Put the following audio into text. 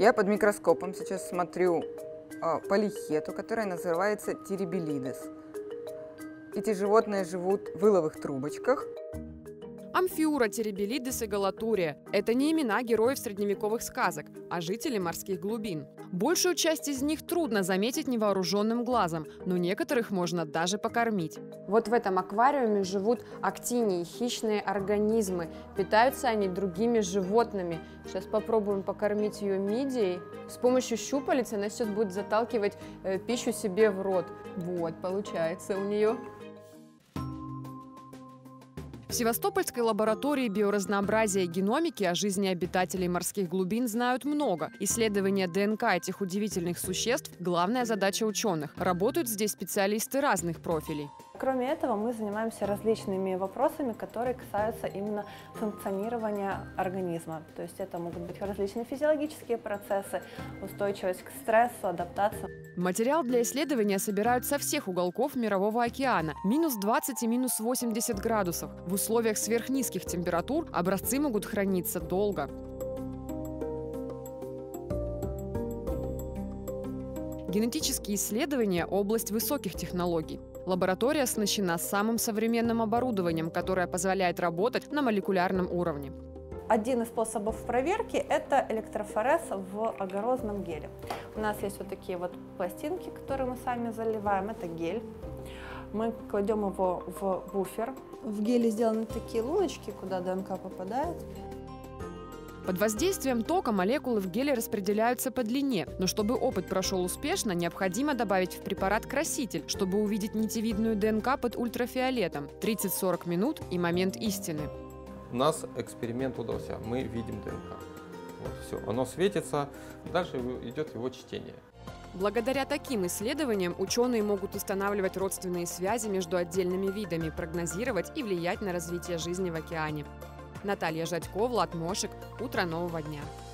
Я под микроскопом сейчас смотрю полихету, которая называется тирибелидес. Эти животные живут в иловых трубочках. Амфиура, тирибелидес и галатурия – это не имена героев средневековых сказок, а жители морских глубин. Большую часть из них трудно заметить невооруженным глазом, но некоторых можно даже покормить. Вот в этом аквариуме живут актинии, хищные организмы. Питаются они другими животными. Сейчас попробуем покормить ее мидией. С помощью щупалец она сейчас будет заталкивать пищу себе в рот. Вот, получается у нее. В Севастопольской лаборатории биоразнообразия и геномики о жизни обитателей морских глубин знают много. Исследование ДНК этих удивительных существ – главная задача ученых. Работают здесь специалисты разных профилей. Кроме этого, мы занимаемся различными вопросами, которые касаются именно функционирования организма. То есть это могут быть различные физиологические процессы, устойчивость к стрессу, адаптация. Материал для исследования собирают со всех уголков Мирового океана. Минус 20 и минус 80 градусов. В условиях сверхнизких температур образцы могут храниться долго. Генетические исследования – область высоких технологий. Лаборатория оснащена самым современным оборудованием, которое позволяет работать на молекулярном уровне. Один из способов проверки – это электрофорез в агарозном геле. У нас есть вот такие вот пластинки, которые мы сами заливаем. Это гель. Мы кладем его в буфер. В геле сделаны такие луночки, куда ДНК попадает. Под воздействием тока молекулы в геле распределяются по длине, но чтобы опыт прошел успешно, необходимо добавить в препарат краситель, чтобы увидеть нитевидную ДНК под ультрафиолетом. 30-40 минут и момент истины. У нас эксперимент удался, мы видим ДНК. Вот, все, оно светится, дальше идет его чтение. Благодаря таким исследованиям ученые могут устанавливать родственные связи между отдельными видами, прогнозировать и влиять на развитие жизни в океане. Наталья Жадько, Влад Мошек. Утро нового дня.